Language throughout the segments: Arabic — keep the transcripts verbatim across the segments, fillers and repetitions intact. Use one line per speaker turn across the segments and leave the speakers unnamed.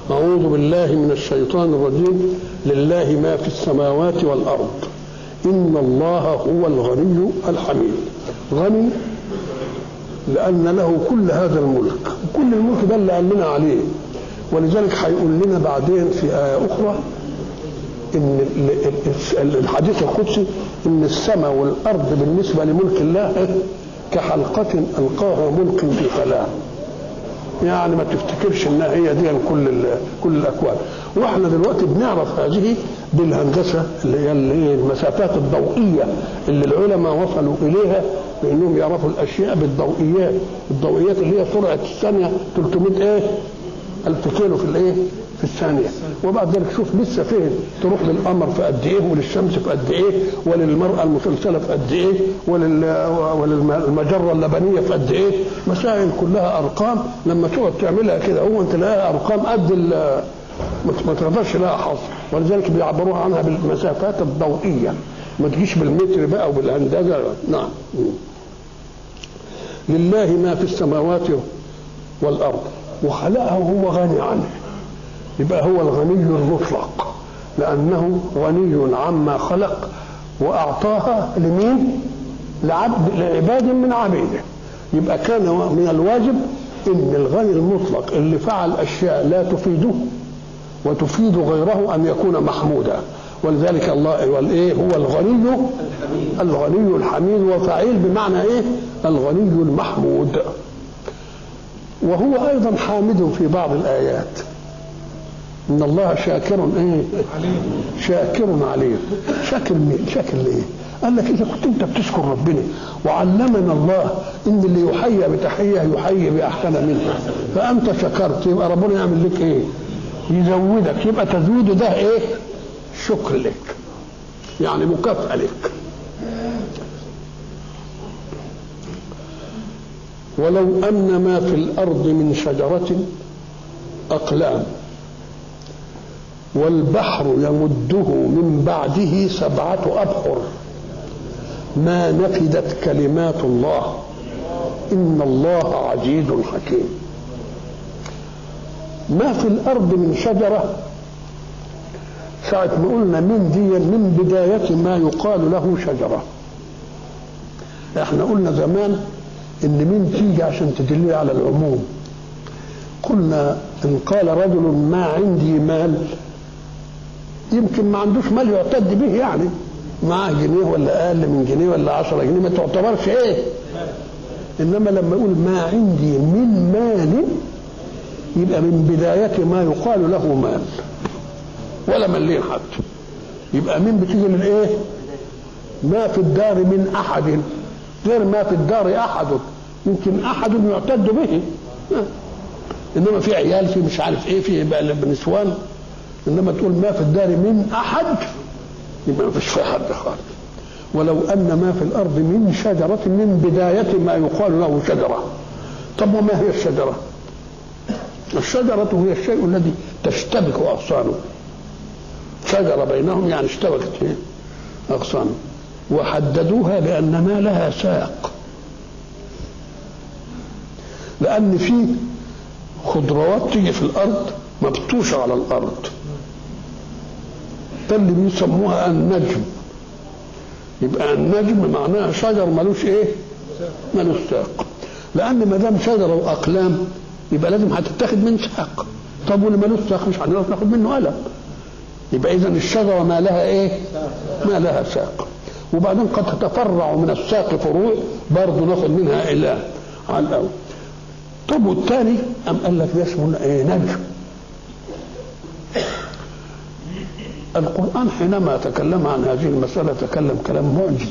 أعوذ بالله من الشيطان الرجيم. لله ما في السماوات والأرض إن الله هو الغني الحميد. غني لأن له كل هذا الملك، كل الملك ده اللي قال لنا عليه، ولذلك هيقول لنا بعدين في آية أخرى إن الحديث القدسي إن السماء والأرض بالنسبة لملك الله كحلقة ألقاها ملك في فلاة. يعني ما تفتكرش انها هي دي كل كل الاكوان. واحنا دلوقتي بنعرف هذه بالهندسه اللي هي المسافات الضوئيه اللي العلماء وصلوا اليها، بانهم يعرفوا الاشياء بالضوئيات. الضوئيات اللي هي سرعه الثانيه ثلاثمائة ايه ألف كيلو في الايه في الثانيه. وبعد ذلك شوف لسه فين تروح للقمر في قد ايه، وللشمس في قد ايه، وللمراه المسلسله في قد ايه، وللمجره اللبنيه في قد ايه. مسائل كلها ارقام لما تقعد تعملها كده هو انت تلاقيها ارقام قد ما تقدرش لها حصر، ولذلك بيعبروها عنها بالمسافات الضوئيه، ما تجيش بالمتر بقى وبالهندسه. نعم. لله ما في السماوات والارض وخلقها وهو غني عنه، يبقى هو الغني المطلق لأنه غني عما خلق وأعطاها لمين؟ لعبد لعباد من عبيده. يبقى كان من الواجب إن الغني المطلق اللي فعل أشياء لا تفيده وتفيد غيره أن يكون محمودا. ولذلك الله والإيه هو الغني الغني الحميد، وفعيل بمعنى إيه؟ الغني المحمود. وهو أيضا حامد في بعض الآيات. إن الله شاكر إيه؟ شاكر عليم. شاكر مين؟ شاكر لإيه؟ قال لك إذا كنت أنت بتشكر ربنا وعلمنا الله إن اللي يحيى بتحية يحيي بأحسن منها، فأنت شكرت، يبقى ربنا يعمل لك إيه؟ يزودك، يبقى تزويده ده إيه؟ شكر لك، يعني مكافأة لك. ولو أن ما في الأرض من شجرة أقلام والبحر يمده من بعده سبعة أبحر ما نفدت كلمات الله إن الله عزيز حكيم. ما في الأرض من شجرة، ساعة ما قلنا من دي من بداية ما يقال له شجرة. احنا قلنا زمان ان من تيجي عشان تدل على العموم. قلنا ان قال رجل ما عندي مال، يمكن ما عندوش مال يعتد به، يعني معاه جنيه ولا اقل من جنيه ولا عشرة جنيه ما تعتبرش ايه. انما لما يقول ما عندي من مال يبقى من بداية ما يقال له مال، ولا ملين حتى. يبقى من بتيجي للايه؟ ما في الدار من احد، غير ما في الدار احد، يمكن احد يعتد به، انما في عيال، في مش عارف ايه، في بقى نسوان. انما تقول ما في الدار من احد يبقى ما فيش في حد خالص. ولو ان ما في الارض من شجره، من بدايه ما يقال له شجره. طب وما هي الشجره؟ الشجره هي الشيء الذي تشتبك اغصانه. شجره بينهم يعني اشتبكت ايه اغصانه، وحددوها بأن ما لها ساق، لأن في خضروات تيجي في الأرض مبطوشة على الأرض، ده اللي بيسموها النجم. يبقى النجم معناها شجر ملوش ايه؟ ملوش ساق. لأن ما دام شجرة وأقلام يبقى لازم هتتاخد من ساق. طب واللي ملوش ساق مش هنعرف ناخد منه قلم. يبقى إذن الشجرة ما لها ايه؟ ما لها ساق. وبعدين قد تتفرع من الساق فروع برضه ناخد منها إلى على الأول. طب والثاني أم قال لك ده اسمه إيه؟ نجم. القرآن حينما تكلم عن هذه المسألة تكلم كلام معجز.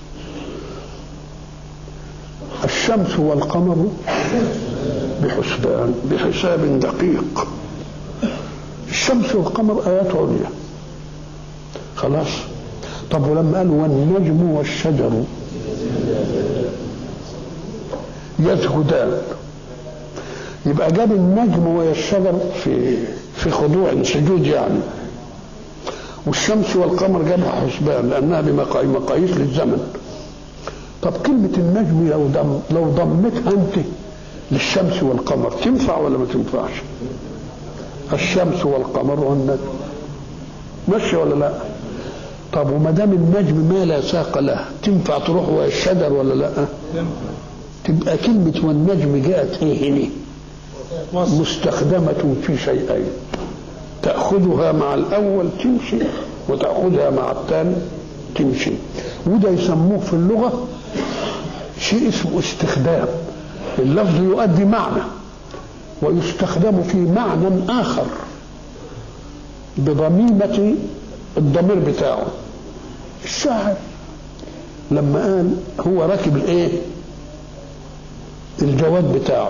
الشمس والقمر بحسبان، بحساب دقيق. الشمس والقمر آيات عليا خلاص. طب ولما قالوا والنجم والشجر يسجدان، يبقى جاب النجم والشجر في في خضوع سجود يعني، والشمس والقمر جابها حسبان لانها بمقاييس للزمن. طب كلمه النجم لو دم لو ضمتها انت للشمس والقمر تنفع ولا ما تنفعش؟ الشمس والقمر والنجم، ماشي ولا لا؟ طب وما دام النجم ما لا ساق له تنفع تروح ويا الشجر ولا لا؟ تبقى كلمة والنجم جاءت ايه هنا؟ مستخدمة في شيئين، تأخذها مع الأول تمشي وتأخذها مع الثاني تمشي. وده يسموه في اللغة شيء اسمه استخدام، اللفظ يؤدي معنى ويستخدم في معنى آخر بضميمة الضمير بتاعه. الشاعر لما قال هو راكب الايه؟ الجواد بتاعه،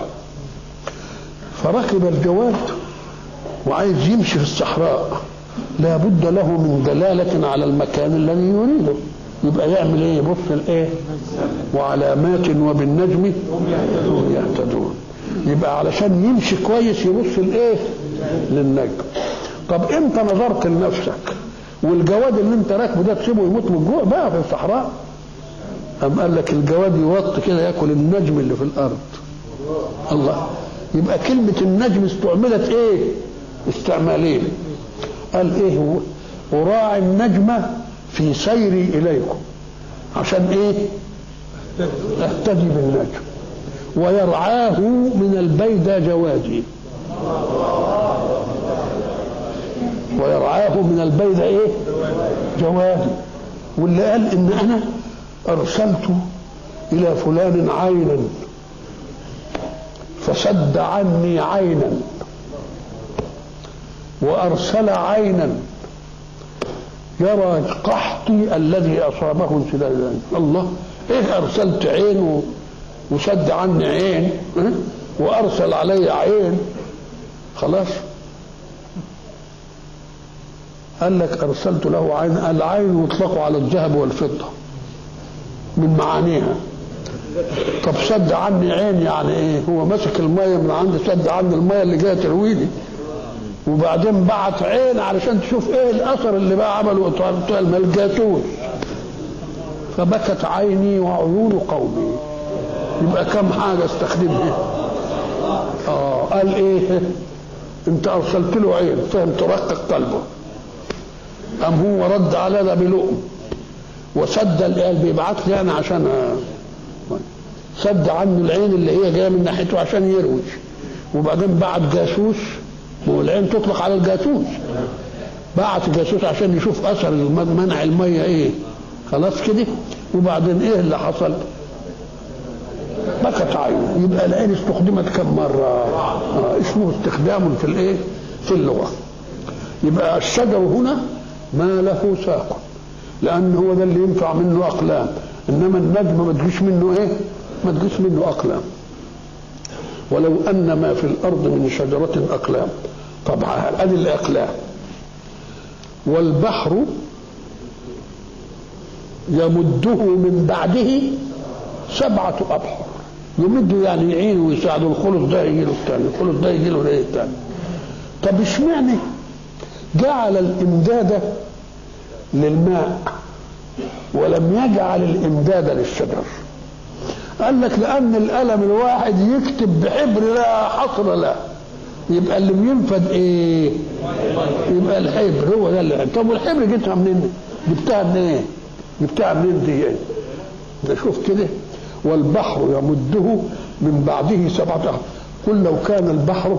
فركب الجواد وعايز يمشي في الصحراء، لا بد له من دلالة على المكان الذي يريده، يبقى يعمل ايه؟ يبص الايه؟ وعلامات وبالنجم هم يهتدون. يبقى علشان يمشي كويس يبص الايه؟ للنجم. طب امتى نظرت لنفسك والجواد اللي انت راكبه ده تسيبه يموت من الجوع بقى في الصحراء؟ أم قال لك الجواد يوط كده ياكل النجم اللي في الارض. الله، يبقى كلمة النجم استعملت ايه؟ استعمالين. قال ايه هو؟ أراعي النجم في سيري إليكم، عشان ايه؟ اهتدي بالنجم. ويرعاه من البيدى جوادي، ويرعاه من البيدى ايه؟ جوادي. واللي قال ان انا ارسلت الى فلان عينا فسد عني عينا، وارسل عينا يرى قحطي الذي اصابه انسداد العين. الله، ايه ارسلت عين وسد عني عين وارسل علي عين؟ خلاص. قال لك ارسلت له عين، العين يطلق على الذهب والفضه من معانيها. طب سد عني عين يعني ايه؟ هو مسك الميه من عندي، سد عني الميه اللي جايه ترويني، وبعدين بعت عين علشان تشوف ايه الاثر اللي بقى عمله بتوع الجاسوس، فبكت عيني وعيون قومي. يبقى كم حاجه استخدمها. اه قال ايه؟ انت ارسلت له عين فهم ترقق قلبه، ام هو رد على ده بلؤم وسد القلب، بيبعت لي انا عشان سد عنه العين اللي هي جايه من ناحيته عشان يروج، وبعدين بعت جاسوس، والعين تطلق على الجاسوس، بعت جاسوس عشان يشوف اثر منع الميه ايه. خلاص كده. وبعدين ايه اللي حصل؟ بكت عينه. يبقى العين استخدمت كم مره؟ آه اسمه استخدام في الايه؟ في اللغه. يبقى الشجر هنا ما له ساق، لان هو ده اللي ينفع منه اقلام، انما النجم ما تجيش منه ايه؟ ما تجيش منه اقلام. ولو ان ما في الارض من شجره اقلام. طبعا ادي الاقلام. والبحر يمده من بعده سبعه ابحر. يمده يعني يعين ويساعده، الخلص ده يجي له الثاني، الخلص ده يجي له الثاني. طب اشمعنى جعل الامداد للماء ولم يجعل الامداد للشجر؟ قال لك لان القلم الواحد يكتب بحبر لا حصر له، يبقى اللي بينفد ايه؟ يبقى الحبر هو ده اللي. طب والحبر جبتها منين؟ جبتها منين؟ جبتها منين دي؟ نشوف كده. والبحر يمده من بعده سبعة أبحر. قل لو كان البحر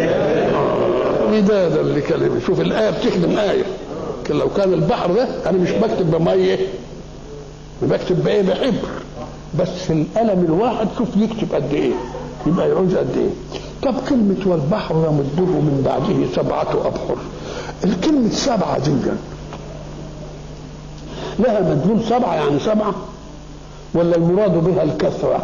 مدادا لكلمة. شوف الآية بتخدم آية. لو كان البحر ده أنا مش بكتب بمية، بكتب بإيه؟ بحبر. بس القلم الواحد شوف يكتب قد إيه، يبقى يعوز قد إيه. طب كلمة والبحر يمده من بعده سبعة أبحر، الكلمة سبعة دي لها مدلول سبعة يعني سبعة، ولا المراد بها الكثرة؟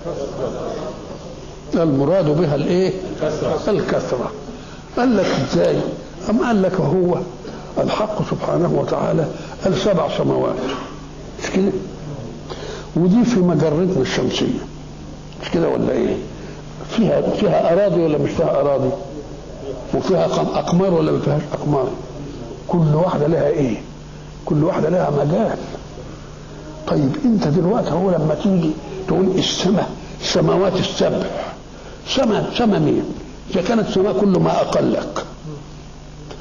المراد بها الايه؟ الكثرة. قال لك ازاي؟ أم قال لك هو الحق سبحانه وتعالى قال سبع سماوات، مش كده؟ ودي في مجرتنا الشمسية، مش كده ولا ايه؟ فيها فيها أراضي ولا مش فيها أراضي؟ وفيها أقمار ولا ما فيهاش أقمار؟ كل واحدة لها ايه؟ كل واحدة لها مجال. طيب انت دلوقتي هو لما تيجي تقول السماء، السماوات السبع، سما سما مين؟ اذا كانت سماء كل ما اقلك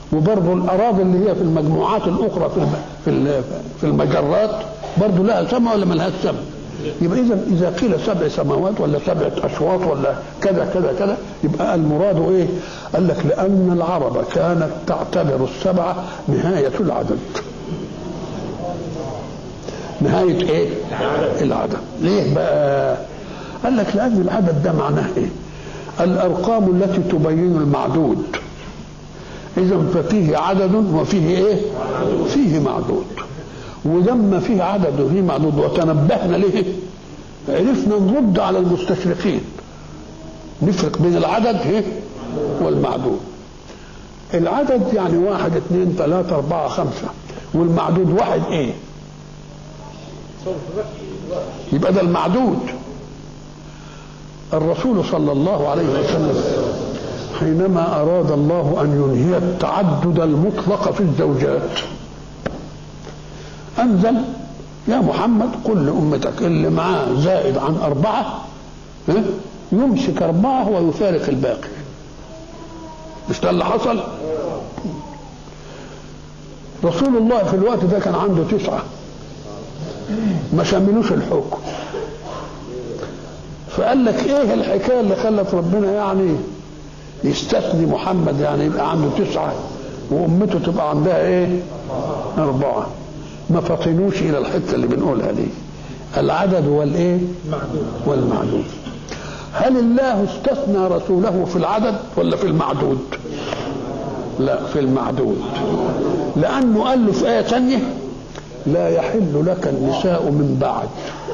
وبرضه الأراضي اللي هي في المجموعات الأخرى في في في المجرات برضه لها سماء ولا ما لهاش سماء؟ يبقى إذا إذا قيل سبع سماوات ولا سبعة أشواط ولا كذا كذا كذا يبقى المراد إيه؟ قال لك لأن العرب كانت تعتبر السبعة نهاية العدد. نهاية إيه؟ العدد. ليه بقى؟ قال لك لأن العدد ده معناه إيه؟ الأرقام التي تبين المعدود. إذا ففيه عدد وفيه إيه؟ فيه معدود. ولما فيه عدد وفيه معدود وتنبهنا ليه عرفنا نرد على المستشرقين نفرق بين العدد إيه؟ والمعدود. العدد يعني واحد اثنين ثلاثة أربعة خمسة، والمعدود واحد إيه؟ يبقى ده المعدود. الرسول صلى الله عليه وسلم حينما أراد الله أن ينهي التعدد المطلق في الزوجات أنزل يا محمد قل لأمتك اللي معاه زائد عن أربعة يمسك أربعة ويفارق الباقي. مش ده اللي حصل؟ رسول الله في الوقت ده كان عنده تسعة ما شملوش الحكم، فقال لك ايه الحكايه اللي خلت ربنا يعني يستثني محمد يعني يبقى عنده تسعه وامته تبقى عندها ايه؟ اربعه. ما فطنوش الى الحته اللي بنقولها دي، العدد والايه؟ والمعدود. هل الله استثنى رسوله في العدد ولا في المعدود؟ لا، في المعدود، لانه قال له في ايه ثانيه لا يحل لك النساء من بعد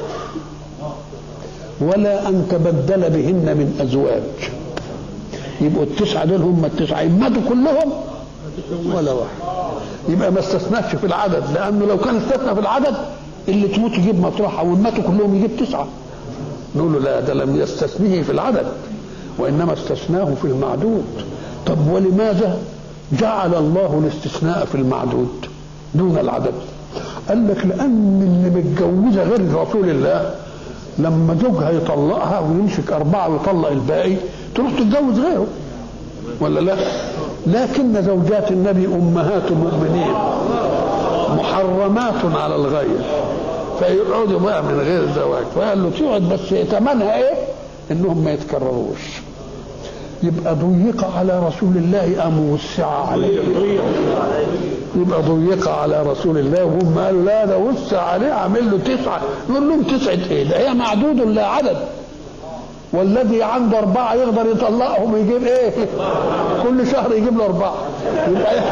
ولا أن تبدل بهن من أزواج. يبقوا التسعة دول هم التسعة يماتوا كلهم ولا واحد. يبقى ما استثناش في العدد، لأنه لو كان استثنى في العدد اللي تموت يجيب مطرحها ويماتوا كلهم يجيب تسعة. نقول له لا، ده لم يستثنيه في العدد وإنما استثناه في المعدود. طب ولماذا جعل الله الاستثناء في المعدود دون العدد؟ قال لك لأن اللي متجوزة غير رسول الله لما زوجها يطلقها ويمسك أربعة ويطلق الباقي تروح تتجوز غيره ولا لا؟ لكن زوجات النبي أمهات المؤمنين محرمات على الغير، فيقعدوا بقى من غير زواج. فقال له تقعد بس ثمنها ايه؟ انهم ما يتكرروش. يبقى ضيق على رسول الله ام وسع عليه؟ يبقى ضيق على رسول الله وهم قالوا لا ده وسع عليه عامل له تسعه. نقول لهم تسعه ايه؟ ده هي معدود لا عدد، والذي عنده اربعه يقدر يطلقهم يجيب ايه؟ كل شهر يجيب له اربعه. يبقى إيه؟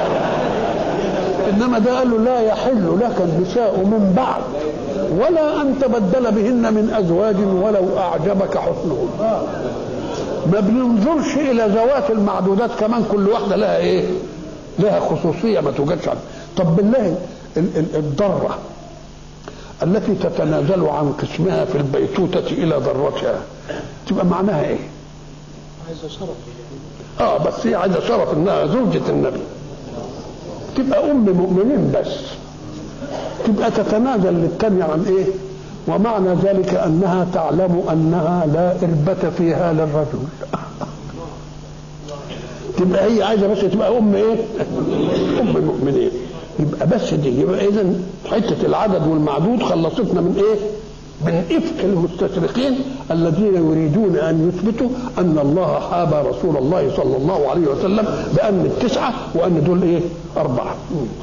انما ده قال له لا يحل لك النساء من بعد ولا ان تبدل بهن من ازواج ولو اعجبك حسنهن. ما بننظرش الى ذوات المعدودات كمان كل واحده لها ايه؟ لها خصوصيه ما توجدش عنها. طب بالله الضره التي تتنازل عن قسمها في البيتوته الى ذرتها تبقى معناها ايه؟ عايزه شرف. اه بس هي عايزه شرف انها زوجة النبي، تبقى ام مؤمنين بس، تبقى تتنازل للتانية عن ايه؟ ومعنى ذلك انها تعلم انها لا إربة فيها للرجل. تبقى هي عايزه بس تبقى ام ايه؟ ام المؤمنين. يبقى بس دي، يبقى اذا حته العدد والمعدود خلصتنا من ايه؟ من افك المستشرقين الذين يريدون ان يثبتوا ان الله حاب رسول الله صلى الله عليه وسلم بان التسعه وان دول ايه؟ اربعه.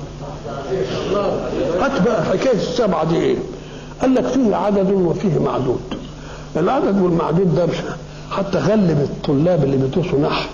هات بقى حكايه السبعه دي ايه؟ قال لك فيه عدد وفيه معدود. العدد والمعدود ده حتى غلب الطلاب اللي بيدرسوا نحو.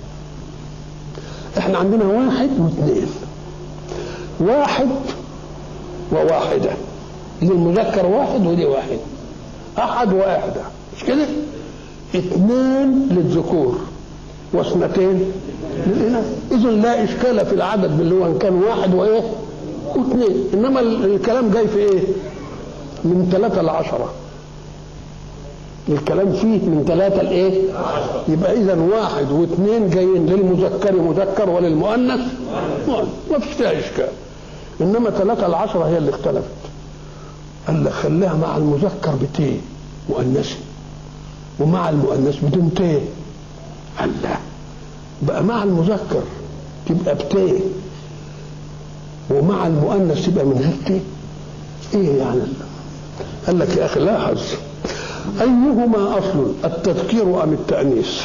احنا عندنا واحد واثنين، واحد وواحده، دي المذكر واحد ودي واحد، احد واحده، مش كده؟ اثنين للذكور واثنتين للاناث. اذا لا اشكال في العدد اللي هو ان كان واحد وايه؟ واثنين. انما الكلام جاي في ايه؟ من ثلاثة لعشرة. الكلام فيه من ثلاثة لايه؟ يبقى اذا واحد واثنين جايين للمذكر مذكر وللمؤنث ما فيش فيها اشكال. انما ثلاثة لعشرة هي اللي اختلفت. قال لك خليها مع المذكر بتين مؤنثي ومع المؤنث بدون تين. قال لا، بقى مع المذكر تبقى بتاء، ومع المؤنث تبقى من غير تاء. ايه يعني؟ قال لك يا اخي لاحظ، ايهما اصل، التذكير ام التانيث؟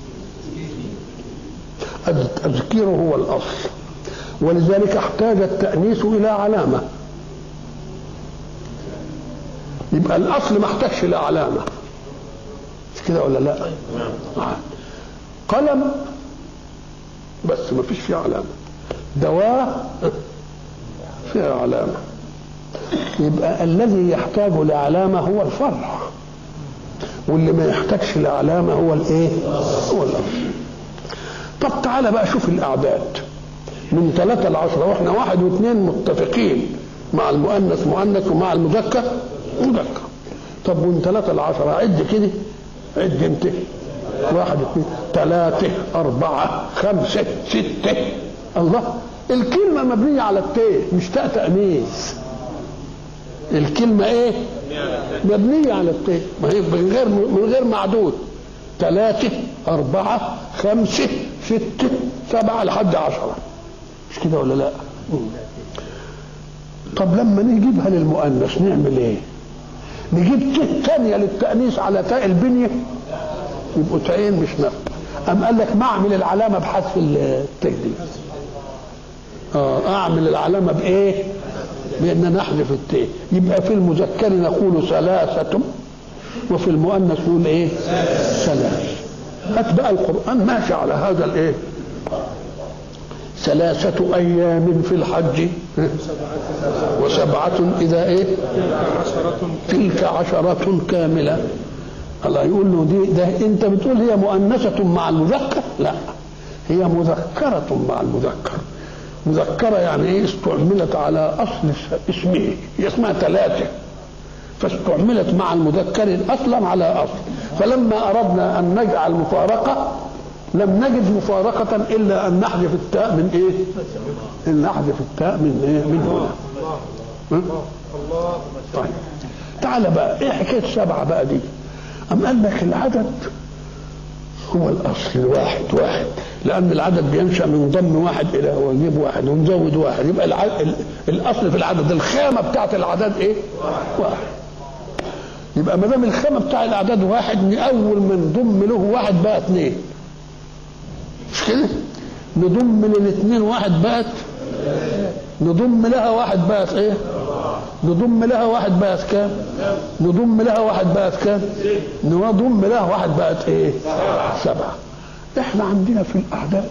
التذكير هو الاصل، ولذلك احتاج التانيث الى علامه. يبقى الاصل ما احتاجش الى علامه، مش كده ولا لا؟ آه. قلم بس ما فيش فيه علامه، دواء فيها علامه. يبقى الذي يحتاج لعلامه هو الفرع، واللي ما يحتاجش لعلامه هو الايه؟ هو الاصل. طب تعالى بقى شوف الاعداد من ثلاثة لعشرة، واحنا واحد واثنين متفقين، مع المؤنث مؤنث ومع المذكر مذكر. طب من ثلاثة لعشرة عد كده، عد انت، واحد اثنين ثلاثة أربعة خمسة ستة. الله، الكلمة مبنية على التاء مش تاء تأنيث. الكلمة ايه؟ مبنية على التاء، ما هي من غير من غير معدود. ثلاثة أربعة خمسة ستة سبعة لحد عشرة، مش كده ولا لا؟ طب لما نجيبها للمؤنث نعمل ايه؟ نجيب تاء ثانية للتأنيث على تاء البنية، يبقوا تاءين مش نفع. أم قال لك ما أعمل العلامة بحذف التاء دي. اه أعمل العلامة بإيه؟ بأن نحذف التاء. يبقى في المذكر نقول ثلاثة، وفي المؤنث نقول إيه؟ ثلاث. هات بقى القرآن ماشي على هذا الإيه؟ ثلاثة أيام في الحج وسبعة إذا إيه؟ تلك عشرة كاملة. الله يقول له دي ده أنت بتقول هي مؤنثة مع المذكر؟ لا، هي مذكرة مع المذكر. مذكرة يعني إيه؟ استعملت على أصل اسمه، هي اسمها ثلاثة، فاستعملت مع المذكر أصلا على أصل. فلما أردنا أن نجعل مفارقة لم نجد مفارقة إلا أن نحذف التاء من إيه؟ أن نحذف التاء من إيه؟ من هنا. الله. طيب تعال بقى إيه حكاية سبعة بقى دي؟ أم قال لك العدد هو الأصل الواحد واحد، لأن العدد بينشأ من ضم واحد إلى ونجيب واحد ونزود واحد، يبقى العدد الأصل في العدد الخامة بتاعت الأعداد إيه؟ واحد. يبقى ما دام الخامة بتاع الأعداد واحد، أول ما نضم له واحد بقى اثنين، مش كده؟ نضم للاثنين واحد بقت، نضم لها واحد بقت ايه؟ نضم لها واحد بقت كام؟ نضم لها واحد بقت كام؟ نضم لها واحد بقت ايه؟ سبعة. احنا عندنا في الاعداد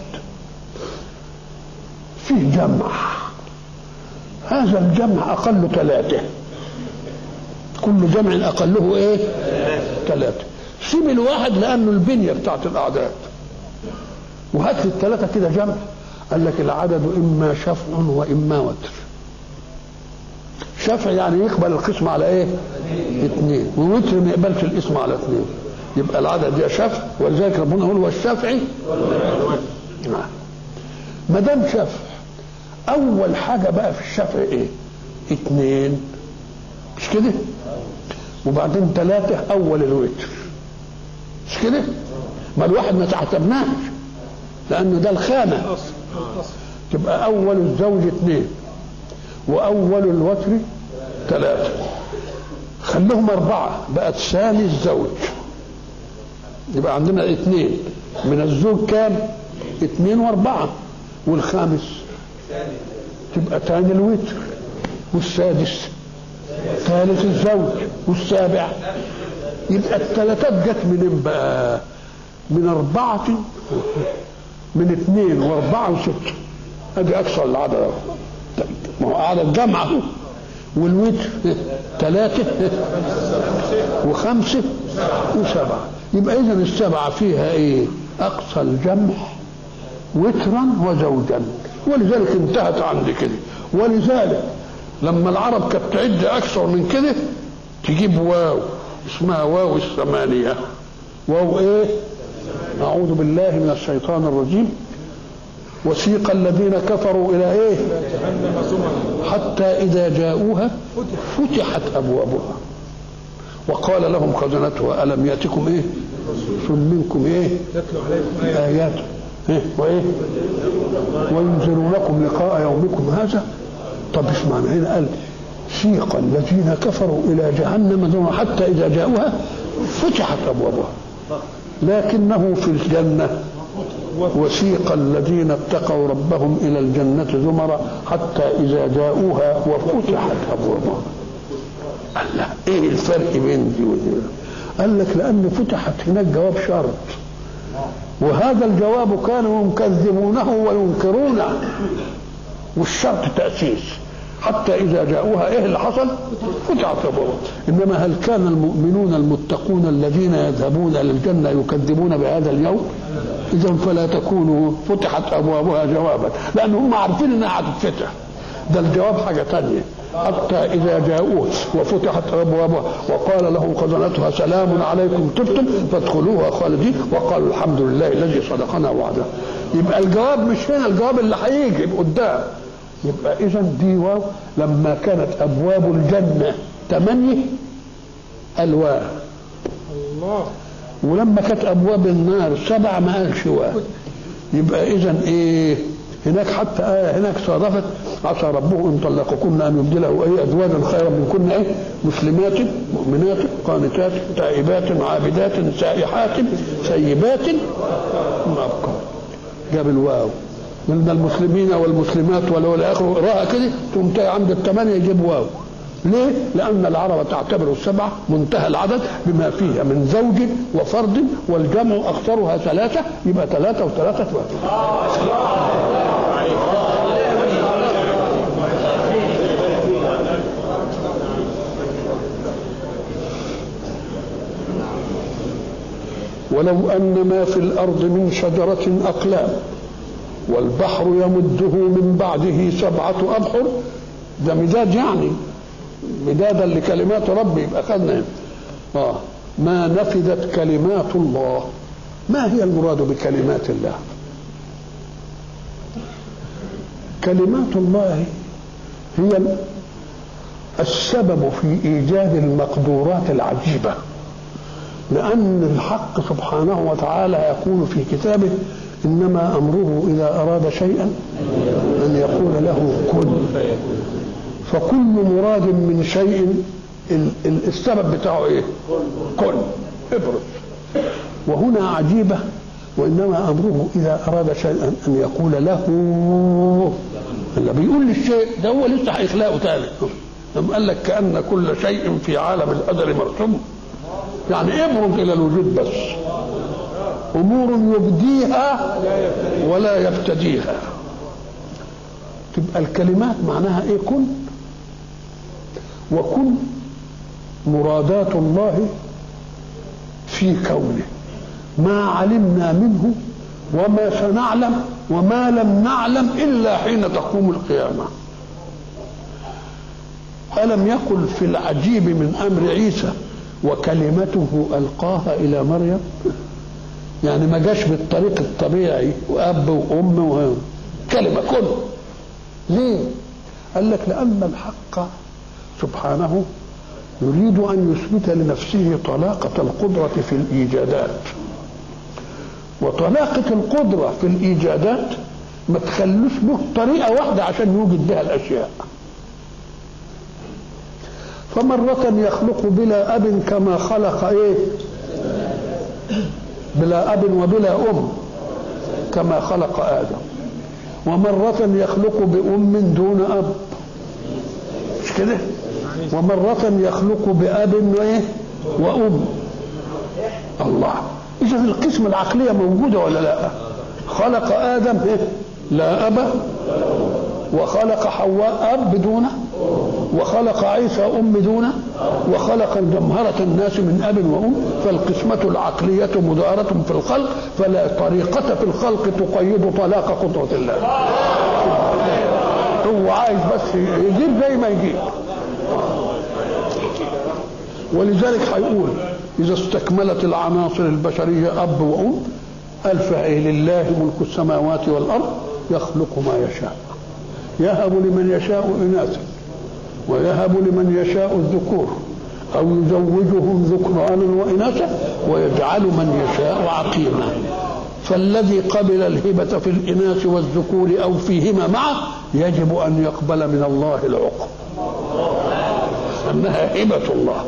في جمع، هذا الجمع اقل ثلاثة، كل جمع اقله ايه؟ ثلاثة. سيب الواحد لانه البنية بتاعت الاعداد، وهات لي الثلاثة كده جمع. قال لك العدد إما شفع وإما وتر. شفع يعني يقبل القسم على إيه؟ اثنين، ووتر ما يقبلش الاسم على اثنين. يبقى العدد يا شفع، ولذلك ربنا يقول والشفع. ما دام شفع، أول حاجة بقى في الشفع إيه؟ اثنين، مش كده؟ وبعدين ثلاثة أول الوتر، مش كده؟ ما الواحد ما تحسبناش لأنه ده الخامة. تبقى أول الزوج اثنين وأول الوتر ثلاثة، خليهم أربعة بقت ثاني الزوج. يبقى عندنا اثنين من الزوج كام؟ اثنين وأربعة، والخامس تبقى ثاني الوتر، والسادس ثالث الزوج، والسابع. يبقى الثلاثات جت منين بقى؟ من أربعة، من اثنين واربعة وستة، ادي اكثر العدد. ما هو عدد جمعه، والوتر ثلاثة وخمسة وسبعة. يبقى اذا السبعة فيها ايه؟ اقصى الجمع وترا وزوجا، ولذلك انتهت عند كده. ولذلك لما العرب كانت تعد اكثر من كده تجيب واو اسمها واو الثمانية. واو ايه؟ أعوذ بالله من الشيطان الرجيم. وسيق الذين كفروا إلى إيه؟ حتى إذا جاءوها فتحت أبوابها وقال لهم خزنتها ألم يأتكم إيه؟ رسل منكم إيه؟ آيات وايه وينذرونكم لقاء يومكم هذا. طب ايش معنى هنا؟ قال سيق الذين كفروا الى جهنم حتى اذا جاءوها فتحت ابوابها لكنه في الجنه وسيق الذين اتقوا ربهم الى الجنه زمرا حتى اذا جاءوها وفتحت ابوابها. قال لا ايه الفرق بين دي ودي؟ قال لك لان فتحت هناك جواب شرط، وهذا الجواب كانوا يكذبونه وينكرونه، والشرط تأسيس. حتى إذا جاءوها إيه اللي حصل؟ فتحت أبوابها. إنما هل كان المؤمنون المتقون الذين يذهبون إلى الجنة يكذبون بهذا اليوم؟ إذا فلا تكونوا فتحت أبوابها جوابا، لأن هم عارفين إنها هتتفتح. ده الجواب حاجة تانية. حتى إذا جاءوه وفتحت أبوابها وقال له خزنتها سلام عليكم طبتم فادخلوها خالدين وقالوا الحمد لله الذي صدقنا وعده. يبقى الجواب مش هنا، الجواب اللي هيجي قدام. يبقى إذا دي واو. لما كانت أبواب الجنة ثمانية الواو الله، ولما كانت أبواب النار سبع ما قالش واو. يبقى إذا إيه هناك حتى آية هناك صادفت عسى ربه إن طلقكن أن يبدله أي أزواجا خيرا منكن إيه مسلمات مؤمنات قانتات تائبات عابدات سائحات سيبات أبكار. جاب الواو من المسلمين والمسلمات ولو الآخر راها كده تنتهي عند الثمانية يجيب واو. ليه؟ لأن العرب تعتبر السبعة منتهى العدد بما فيها من زوج وفرد، والجمع أكثرها ثلاثة، يبقى ثلاثة وثلاثة واحد. ولو أن ما في الأرض من شجرة أقلام والبحر يمده من بعده سبعة أبحر، ده مداد يعني مدادا لكلمات ربي. يبقى خدنا اه ما نفذت كلمات الله. ما هي المراد بكلمات الله؟ كلمات الله هي السبب في إيجاد المقدورات العجيبة، لأن الحق سبحانه وتعالى يقول في كتابه إنما أمره إذا أراد شيئا أن يقول له كن. فكل مراد من شيء السبب بتاعه ايه؟ كن ابرز. وهنا عجيبة وإنما أمره إذا أراد شيئا أن يقول له. اللي بيقول للشيء ده هو لسه هيخلقه تاني. لما قال لك كأن كل شيء في عالم القدر مرسوم، يعني ابرز إلى الوجود بس. أمور يبديها ولا يفتديها. تبقى الكلمات معناها ايه؟ كن. وكن مرادات الله في كونه، ما علمنا منه وما سنعلم وما لم نعلم إلا حين تقوم القيامة. ألم يقل في العجيب من أمر عيسى وكلمته ألقاها إلى مريم؟ يعني ما جاش بالطريق الطبيعي وأب وأم وهم. كلمة كن. ليه؟ قال لك لأن الحق سبحانه يريد أن يثبت لنفسه طلاقة القدرة في الإيجادات. وطلاقة القدرة في الإيجادات ما تخلوش له طريقة واحدة عشان يوجد بها الأشياء. فمرة يخلق بلا أب كما خلق إيه؟ بلا أب وبلا أم كما خلق آدم. ومرة يخلق بأم دون أب، مش كده؟ ومرة يخلق بأب وإيه؟ وأم. الله. إذا القسم العقلية موجودة ولا لا؟ خلق آدم إيه؟ لا أب، وخلق حواء أب دونه، وخلق عيسى أم دونه، وخلق جمهرة الناس من أب وأم. فالقسمة العقلية مدارة في الخلق، فلا طريقة في الخلق تقيد طلاق قدرة الله. هو عايز بس يجيب زي ما يجيب. ولذلك هيقول إذا استكملت العناصر البشرية أب وأم قال فلله ملك السماوات والأرض يخلق ما يشاء، يهب لمن يشاء إناثا ويهب لمن يشاء الذكور أو يزوجهم ذكرانا وإناثا ويجعل من يشاء عقيما. فالذي قبل الهبة في الإناث والذكور أو فيهما معه يجب أن يقبل من الله العقب، أنها هبة الله.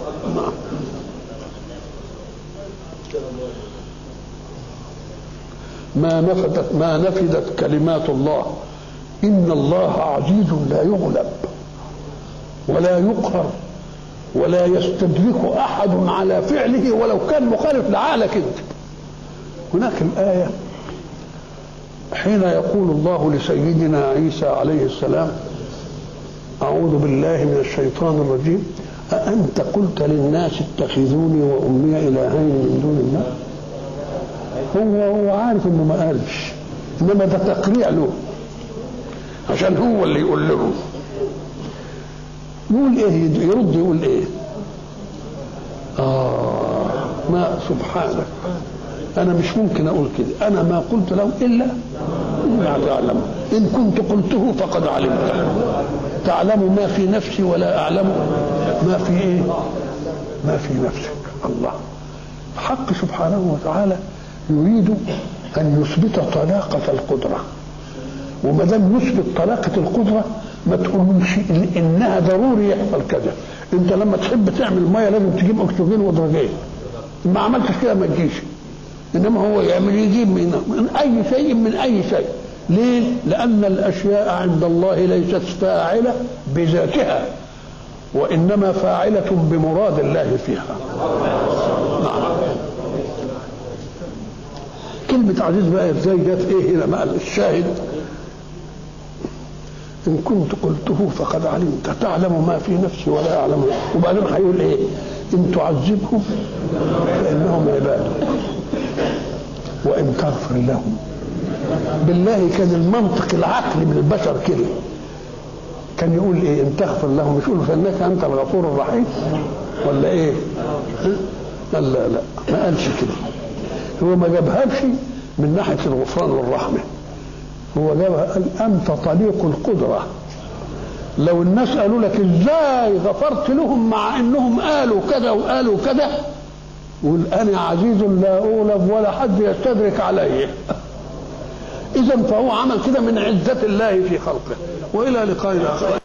ما نفدت ما نفدت كلمات الله، إن الله عزيز لا يغلب ولا يقهر ولا يستدرك أحد على فعله ولو كان مخالف لعقلك انت. هناك الآية حين يقول الله لسيدنا عيسى عليه السلام: أعوذ بالله من الشيطان الرجيم، أأنت قلت للناس اتخذوني وأمي إلهين من دون الله؟ هو هو عارف إنه ما قالش، إنما ده تقريع له عشان هو اللي يقول لهم. يقول إيه؟ يرد يقول إيه؟ آه ما سبحانك، أنا مش ممكن أقول كده، أنا ما قلت لهم إلا ما تعلم، إن كنت قلته فقد علمته، تعلم ما في نفسي ولا أعلم ما في إيه؟ ما في نفسك. الله حق سبحانه وتعالى يريد أن يثبت طلاقة القدرة، وما دام يثبت طلاقة القدرة ما تقولش إنها ضروري يحصل كذا. أنت لما تحب تعمل مية لازم تجيب أكسجين ودرجين، ما عملتش كده ما تجيش. إنما هو يعمل يجيب من, من أي شيء من أي شيء. ليه؟ لأن الأشياء عند الله ليست فاعلة بذاتها، وإنما فاعلة بمراد الله فيها. نعم. كلمة عزيز بقى ازاي جت ايه هنا؟ بقى الشاهد: إن كنت قلته فقد علمت، تعلم ما في نفسي ولا أعلم. وبعدين هيقول إيه؟ إن تعذبهم فإنهم عبادك وإن تغفر لهم. بالله كان المنطق العقلي من البشر كده، كان يقول إيه؟ إن تغفر لهم، مش يقول فإنك أنت الغفور الرحيم ولا إيه؟ لا لا لا، ما قالش كده. هو ما جابهاش من ناحية الغفران والرحمة، هو جابها قال أنت طليق القدرة. لو الناس قالوا لك إزاي غفرت لهم مع إنهم قالوا كذا وقالوا كذا، قول أنا عزيز لا أغلب ولا حد يستدرك عليه. إذا فهو عمل كده من عزة الله في خلقه. وإلى لقاء آخر.